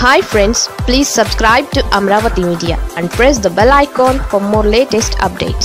Hi friends, please subscribe to Amravati Media and press the bell icon for more latest updates.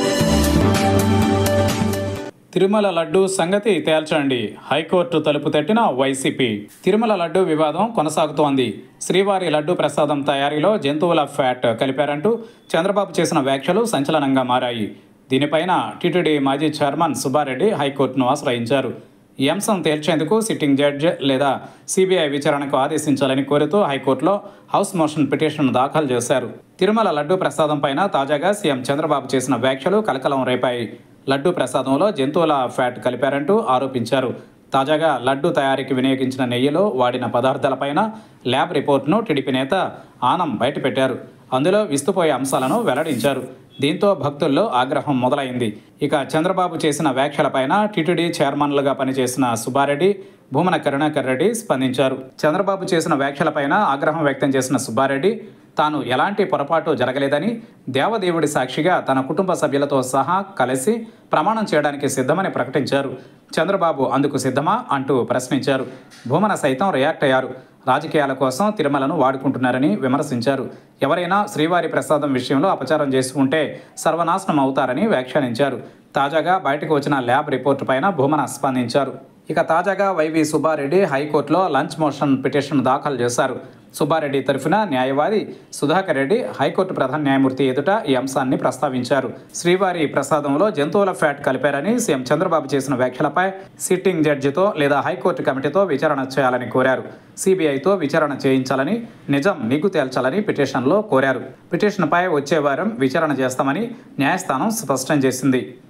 Tirumala laddu సంగతి తేల్చండి. High court తలుపు తట్టిన YCP. Tirumala laddu వివాదం కొనసాగుతోంది. శ్రీవారి లడ్డు ప్రసాదం తయారీలో జంతువుల ఫ్యాట్ కలిపారంటూ చంద్రబాబు చేసిన వ్యాఖ్యలు సంచలనంగా మారాయి. దీనిపైన టీటీడీ మాజీ చైర్మన్ సుబ్బారెడ్డి హైకోర్టును ఆశ్రయించారు. ఈ అంశం తేల్చేందుకు సిట్టింగ్ జడ్జి లేదా సిబిఐ విచారణకు ఆదేశించాలని కోరుతూ హైకోర్టులో హౌస్ మోషన్ పిటిషన్ దాఖలు చేశారు. తిరుమల లడ్డు ప్రసాదం పైన తాజాగా సీఎం చంద్రబాబు చేసిన వ్యాఖ్యలు కలకలం రేపాయి. లడ్డు ప్రసాదంలో జంతువుల ఫ్యాట్ కలిపారంటూ ఆరోపించారు. తాజాగా లడ్డు తయారీకి వినియోగించిన నెయ్యిలో వాడిన పదార్థాలపైన ల్యాబ్ రిపోర్టును టీడీపీ నేత ఆనం బయటపెట్టారు. అందులో విస్తుపోయే అంశాలను వెల్లడించారు. దీంతో భక్తుల్లో ఆగ్రహం మొదలైంది. ఇక చంద్రబాబు చేసిన వ్యాఖ్యలపైన టీటీడీ చైర్మన్లుగా పనిచేసిన సుబ్బారెడ్డి, భూమన కరుణాకర్ రెడ్డి స్పందించారు. చంద్రబాబు చేసిన వ్యాఖ్యలపైన ఆగ్రహం వ్యక్తం చేసిన సుబ్బారెడ్డి తాను ఎలాంటి పొరపాటు జరగలేదని, దేవదేవుడి సాక్షిగా తన కుటుంబ సభ్యులతో సహా కలిసి ప్రమాణం చేయడానికి సిద్ధమని ప్రకటించారు. చంద్రబాబు అందుకు సిద్ధమా అంటూ ప్రశ్నించారు. భూమన సైతం రియాక్ట్ అయ్యారు. రాజకీయాల కోసం తిరుమలను వాడుకుంటున్నారని విమర్శించారు. ఎవరైనా శ్రీవారి ప్రసాదం విషయంలో అపచారం చేసుకుంటే సర్వనాశనం అవుతారని వ్యాఖ్యానించారు. తాజాగా బయటకు వచ్చిన ల్యాబ్ రిపోర్టు పైన భూమన స్పందించారు. ఇక తాజాగా వైవి సుబ్బారెడ్డి హైకోర్టులో లంచ్ మోషన్ పిటిషన్ దాఖలు చేశారు. సుబ్బారెడ్డి తరఫున న్యాయవాది సుధాకర్ రెడ్డి హైకోర్టు ప్రధాన న్యాయమూర్తి ఎదుట ఈ అంశాన్ని ప్రస్తావించారు. శ్రీవారి ప్రసాదంలో జంతువుల ఫ్యాట్ కలిపారని సీఎం చంద్రబాబు చేసిన వ్యాఖ్యలపై సిట్టింగ్ జడ్జితో లేదా హైకోర్టు కమిటీతో విచారణ చేయాలని కోరారు. సిబిఐతో విచారణ చేయించాలని, నిజం నిగ్గు తేల్చాలని పిటిషన్లో కోరారు. పిటిషన్పై వచ్చే వారం విచారణ చేస్తామని న్యాయస్థానం స్పష్టం చేసింది.